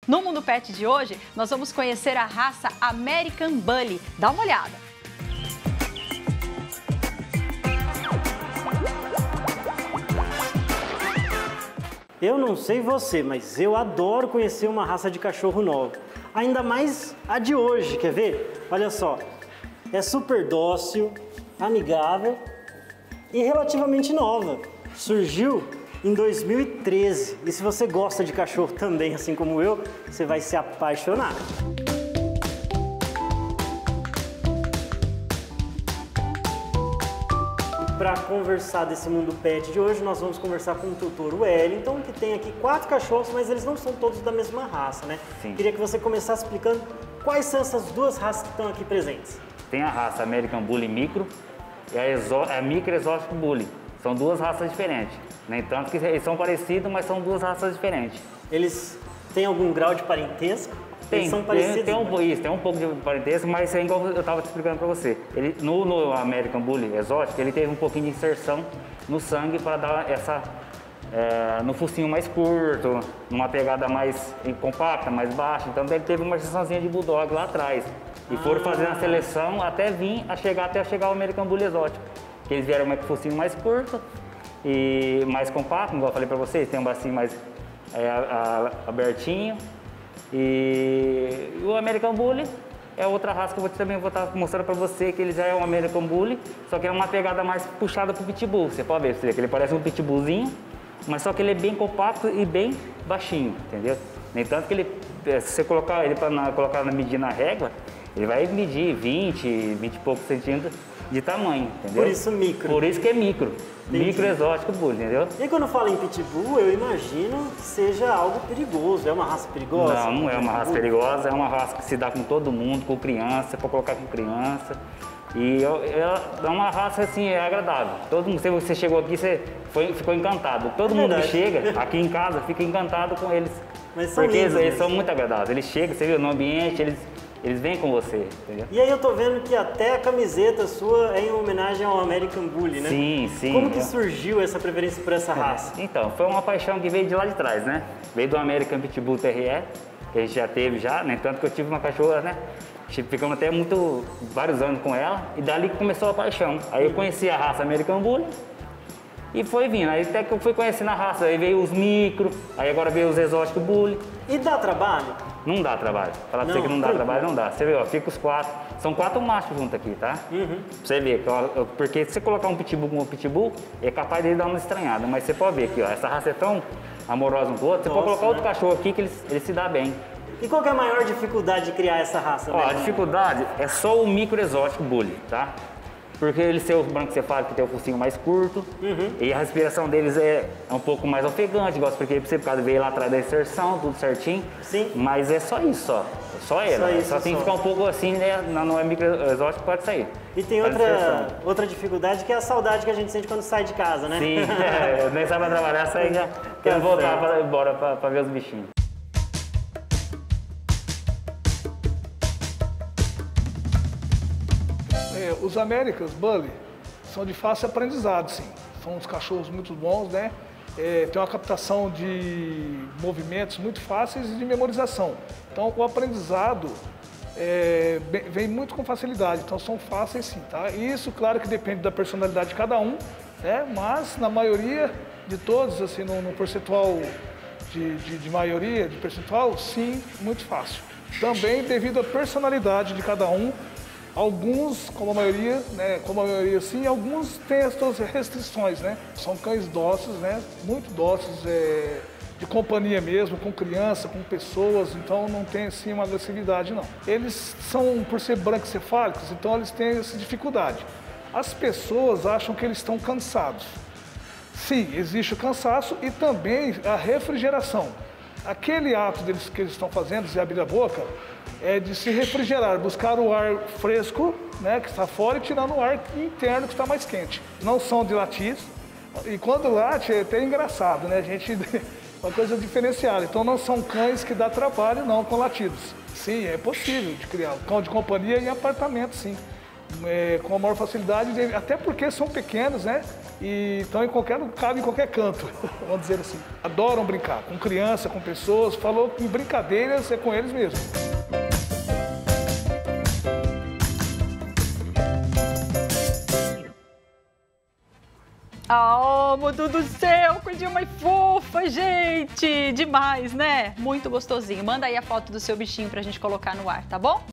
No Mundo Pet de hoje, nós vamos conhecer a raça American Bully. Dá uma olhada. Eu não sei você, mas eu adoro conhecer uma raça de cachorro nova. Ainda mais a de hoje, quer ver? Olha só, é super dócil, amigável e relativamente nova. Surgiu em 2013 e se você gosta de cachorro também, assim como eu, você vai se apaixonar. Para conversar desse mundo pet de hoje, nós vamos conversar com o tutor Wellington, que tem aqui 4 cachorros, mas eles não são todos da mesma raça, né? Sim. Queria que você começasse explicando quais são essas 2 raças que estão aqui presentes. Tem a raça American Bully Micro e a Micro Exotic Bully. São 2 raças diferentes. Nem tanto que eles são parecidos, mas são 2 raças diferentes. Eles têm algum grau de parentesco? Eles são parecidos? Tem um pouco de parentesco, mas é igual eu estava te explicando para você. Ele, no American Bully Exotic, ele teve um pouquinho de inserção no sangue para dar essa... no focinho mais curto, numa pegada mais compacta, mais baixa. Então ele teve uma inserçãozinha de Bulldog lá atrás. E foram fazendo a seleção até chegar o American Bully Exotic. Que eles vieram com o focinho mais curto e mais compacto, igual eu falei para vocês, tem um bacinho mais abertinho. E o American Bully é outra raça que eu também vou estar mostrando para você, que ele já é um American Bully, só que é uma pegada mais puxada pro Pitbull. Você pode ver, que ele parece um Pitbullzinho, mas só que ele é bem compacto e bem baixinho, entendeu? Nem tanto que ele, se você colocar ele para colocar na medida na régua, ele vai medir 20 e poucos centímetros de tamanho, entendeu? Por isso micro. Por isso que é micro. Entendi. Micro exótico bully, entendeu? E quando fala em pitbull, eu imagino que seja algo perigoso. É uma raça perigosa? Não, não é uma raça perigosa, é uma raça que se dá com todo mundo, com criança, para colocar com criança. E é uma raça assim, é agradável. Todo mundo, você chegou aqui, você ficou encantado. Todo mundo que chega aqui em casa fica encantado com eles. Mas são porque lindos, eles são muito agradáveis. Eles chegam, você viu, no ambiente, eles vêm com você, entendeu? E aí eu tô vendo que até a camiseta sua é em homenagem ao American Bully, né? Sim, sim. Como que surgiu essa preferência por essa raça? Então, foi uma paixão que veio de lá de trás, né? Veio do American Pitbull Terrier, que a gente já teve já, né? Tanto que eu tive uma cachorra, né? Ficamos até vários anos com ela, e dali que começou a paixão. Aí eu conheci a raça American Bully e foi vindo. Aí até que eu fui conhecendo a raça, aí veio os micro, aí agora veio os exóticos Bully. E dá trabalho? Não dá trabalho. Falar pra você que não dá trabalho, não dá. Você vê, ó, fica os 4. São 4 machos juntos aqui, tá? Pra você ver, porque se você colocar um pitbull com um pitbull, é capaz dele dar uma estranhada. Mas você pode ver aqui, ó, essa raça é tão amorosa um com o outro, você pode colocar outro cachorro aqui que ele se dá bem. E qual que é a maior dificuldade de criar essa raça? Ó, a dificuldade é só o micro exótico Bully, tá? Porque eles são os brancocefálicos que tem o focinho mais curto e a respiração deles é um pouco mais ofegante, igual eu expliquei pra você, por causa veio lá atrás da inserção, tudo certinho. Sim. Mas é só isso, só ela. Só tem que ficar um pouco assim, né? Não é micro exótico, pode sair. E tem outra dificuldade que é a saudade que a gente sente quando sai de casa, né? Sim, nem sabe pra trabalhar, sai já quer voltar embora pra ver os bichinhos. Os Americans Bully são de fácil aprendizado, sim. São uns cachorros muito bons, né? Tem uma captação de movimentos muito fáceis e de memorização. Então, o aprendizado vem muito com facilidade. Então, são fáceis, sim, tá? E isso, claro, que depende da personalidade de cada um, né? Mas, na maioria de todos, assim, no percentual de maioria, de percentual, sim, muito fácil. Também devido à personalidade de cada um. Alguns, como a maioria, né, sim, alguns têm as suas restrições, né? São cães dóceis, né? Muito dóceis, de companhia mesmo, com criança, com pessoas, então não tem assim uma agressividade não. Eles são, por ser brancocefálicos, então eles têm essa dificuldade. As pessoas acham que eles estão cansados. Sim, existe o cansaço e também a refrigeração. Aquele ato que eles estão fazendo, de abrir a boca, é de se refrigerar, buscar o ar fresco, né, que está fora, e tirando o ar interno que está mais quente. Não são de latir, e quando late é até engraçado, né, a gente, uma coisa diferenciada. Então não são cães que dá trabalho não com latidos. Sim, é possível de criar cão de companhia em apartamento, sim. com a maior facilidade, até porque são pequenos, né? E estão cabem em qualquer canto, vamos dizer assim. Adoram brincar com criança, com pessoas. Falou que brincadeiras é com eles mesmo. Oh, meu Deus do céu, coisinha mais fofa, gente! Demais, né? Muito gostosinho. Manda aí a foto do seu bichinho pra gente colocar no ar, tá bom?